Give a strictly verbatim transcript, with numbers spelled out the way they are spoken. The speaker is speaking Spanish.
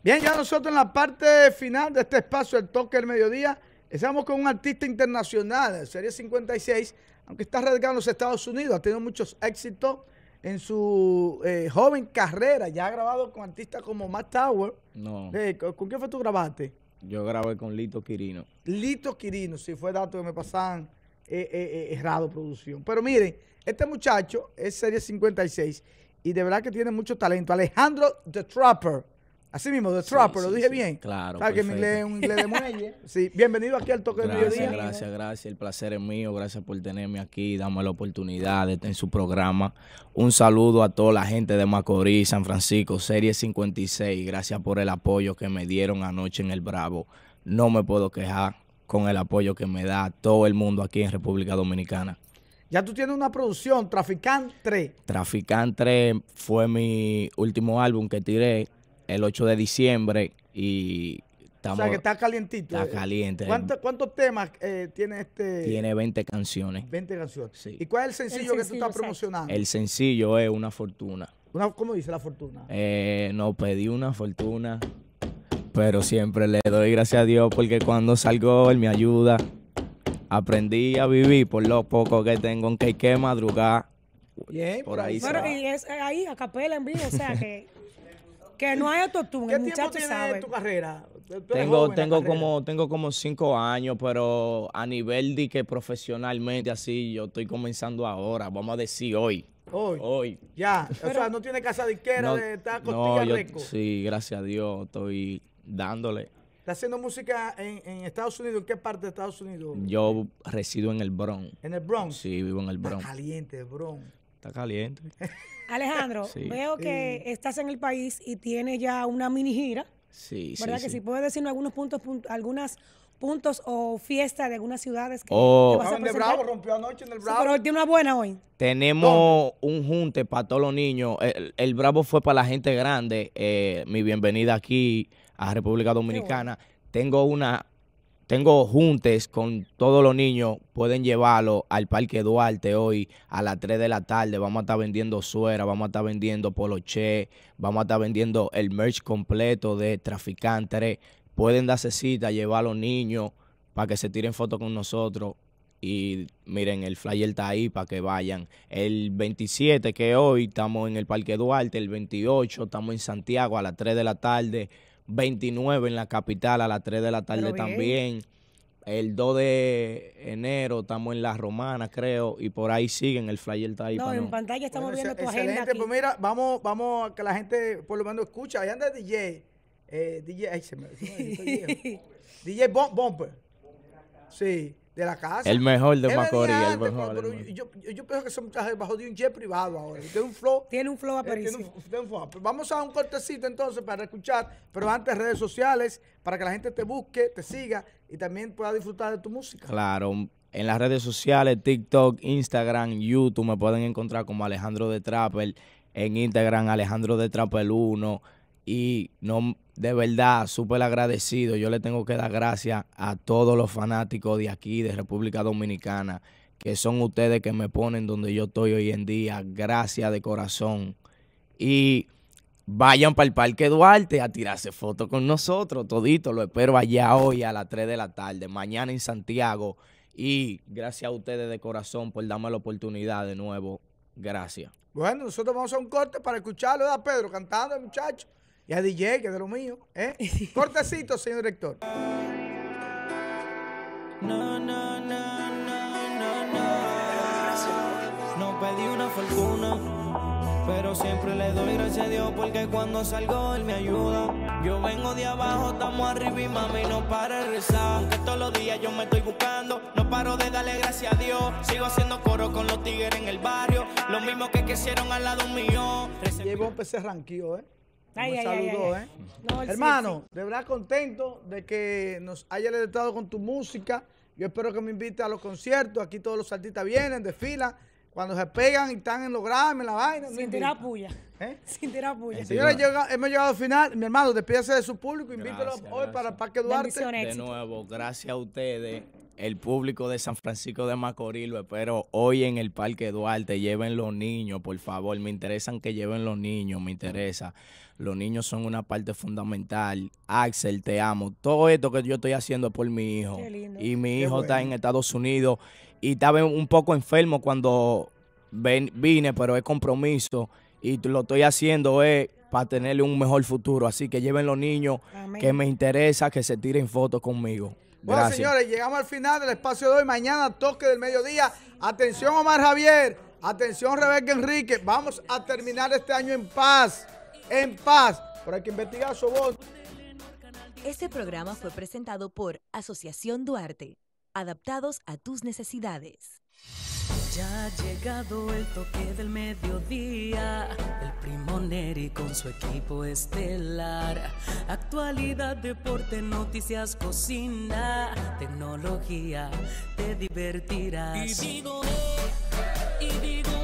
Bien, ya nosotros en la parte final de este espacio, el toque del mediodía, estamos con un artista internacional, Serie cincuenta y seis, aunque está radicado en los Estados Unidos, ha tenido muchos éxitos en su eh, joven carrera, ya ha grabado con artistas como Matt Tower. No. Eh, ¿con, ¿Con quién fue tú grabaste? Yo grabé con Lito Quirino. Lito Quirino, sí, fue dato que me pasaban eh, eh, eh, errado producción. Pero miren, este muchacho es Serie cincuenta y seis y de verdad que tiene mucho talento. Alejandro The Trapper. Así mismo, The Trapper, sí, ¿lo dije sí, bien? Claro, ¿sabes que mi inglés es un inglés de muelle? Sí, bienvenido aquí al Toque del Mediodía. Mediodía. Gracias, gracias. El placer es mío. Gracias por tenerme aquí, darme la oportunidad de estar en su programa. Un saludo a toda la gente de Macorís, San Francisco, Serie cincuenta y seis. Gracias por el apoyo que me dieron anoche en el Bravo. No me puedo quejar con el apoyo que me da todo el mundo aquí en República Dominicana. Ya tú tienes una producción, Traficante tres. Traficante tres fue mi último álbum que tiré el ocho de diciembre y estamos... O sea, que está calientito. Está caliente. ¿Cuántos, ¿Cuántos temas eh, tiene este...? Tiene veinte canciones. veinte canciones. Sí. ¿Y cuál es el sencillo, el sencillo que tú estás promocionando? El sencillo es Una Fortuna. Una, ¿Cómo dice La Fortuna? Eh, no pedí una fortuna, pero siempre le doy gracias a Dios porque cuando salgo Él me ayuda. Aprendí a vivir por lo poco que tengo, aunque hay que madrugar. Bien, por ahí. Bueno, y es ahí, a capela en vivo, o sea que... Que no hay autotune, el muchacho sabe. ¿Qué tiempo tiene tu carrera? Tengo, tengo, como, tengo como cinco años, pero a nivel de que profesionalmente así, yo estoy comenzando ahora, vamos a decir hoy. Hoy. Hoy. Ya, pero, o sea, no tiene casa disquera no, de estar costilla no, yo, récord. Sí, gracias a Dios, estoy dándole. ¿Está haciendo música en, en Estados Unidos? ¿En qué parte de Estados Unidos? Yo resido en el Bronx. ¿En el Bronx? Sí, vivo en el Bronx. Está caliente el Bronx. Está caliente. Alejandro, sí. veo que sí. estás en el país y tienes ya una mini gira. Sí, ¿verdad? Sí, que sí. si puedes decirnos algunos puntos, puntos, algunos puntos o fiestas de algunas ciudades que oh. te vas a presentar. Bravo rompió anoche en el Bravo. Sí, pero hoy tiene una buena hoy. Tenemos ¿Dónde? un junte para todos los niños. El, el Bravo fue para la gente grande. Eh, mi bienvenida aquí a República Dominicana. Bueno. Tengo una... Tengo juntes con todos los niños, pueden llevarlo al Parque Duarte hoy a las tres de la tarde. Vamos a estar vendiendo suera, vamos a estar vendiendo poloché, vamos a estar vendiendo el merch completo de Traficante. Pueden darse cita, llevar a los niños para que se tiren fotos con nosotros. Y miren, el flyer está ahí para que vayan. El veintisiete, que hoy estamos en el Parque Duarte, el veintiocho estamos en Santiago a las tres de la tarde. veintinueve en la capital a las tres de la tarde también. El dos de enero estamos en La Romana, creo, y por ahí siguen, el flyer está ahí. No, en no. pantalla estamos bueno, viendo tu excelente. agenda aquí. Pues mira, vamos, vamos a que la gente por lo menos escucha. Ahí anda D J, eh, D J, ay, se me, se me D J Bom, Bumper. Sí. De la casa. El mejor de Él Macorís. Antes, el mejor, pero, pero yo, yo, yo pienso que son bajo de un jet privado ahora. Tiene un flow. Tiene un flow aparecido. Eh, tiene un, flow. Vamos a un cortecito entonces para escuchar, pero antes redes sociales, para que la gente te busque, te siga y también pueda disfrutar de tu música. Claro. En las redes sociales, TikTok, Instagram, YouTube, me pueden encontrar como Alejandro The Trapper. En Instagram, Alejandro The Trapper uno. Y no, de verdad, súper agradecido. Yo le tengo que dar gracias a todos los fanáticos de aquí, de República Dominicana, que son ustedes que me ponen donde yo estoy hoy en día. Gracias de corazón. Y vayan para el Parque Duarte a tirarse fotos con nosotros, todito. Lo espero allá hoy a las tres de la tarde, mañana en Santiago. Y gracias a ustedes de corazón por darme la oportunidad de nuevo. Gracias. Bueno, nosotros vamos a un corte para escucharlo a Pedro cantando, el muchacho. Y a D J, que es de lo mío, ¿eh? Cortecito, señor director. No, no, no, no, no, no. No pedí una fortuna, pero siempre le doy gracias a Dios porque cuando salgo Él me ayuda. Yo vengo de abajo, estamos arriba y mami no para de rezar. Aunque todos los días yo me estoy buscando, no paro de darle gracias a Dios. Sigo haciendo coro con los tigres en el barrio, los mismos que quisieron al lado mío. Llevo un P C ranquío, ¿eh? Ay, Me ay, saludó, ay, ay. ¿eh? No, hermano, sí, sí. de verdad contento de que nos hayas deleitado con tu música. Yo espero que me invite a los conciertos. Aquí todos los artistas vienen, desfilan. Cuando se pegan y están en los Grammy, en la vaina. Sin tirar puya. ¿Eh? Sin tirar puya. Señores, llega, hemos llegado al final. Mi hermano, despídese de su público. Invítelo hoy gracias. para el Parque Duarte. De nuevo, gracias a ustedes el público de San Francisco de Macorís, lo espero hoy en el Parque Duarte. Lleven los niños, por favor. Me interesan que lleven los niños, me interesa. Los niños son una parte fundamental. Axel, te amo. Todo esto que yo estoy haciendo es por mi hijo. Qué lindo. Y mi Qué hijo bueno. está en Estados Unidos y estaba un poco enfermo cuando ven, vine, pero es compromiso. Y lo estoy haciendo es para tenerle un mejor futuro. Así que lleven los niños. Amén. Que me interesa que se tiren fotos conmigo. Bueno, Gracias. señores, llegamos al final del espacio de hoy. Mañana, toque del mediodía. Atención, Omar Javier. Atención, Rebeca Enrique. Vamos a terminar este año en paz. En paz. Pero hay que investigar su voz. Este programa fue presentado por Asociación Duarte. Adaptados a tus necesidades. Ya ha llegado el toque del mediodía, el Primo Neri con su equipo estelar. Actualidad, deporte, noticias, cocina, tecnología, te divertirás. Y digo, eh, y digo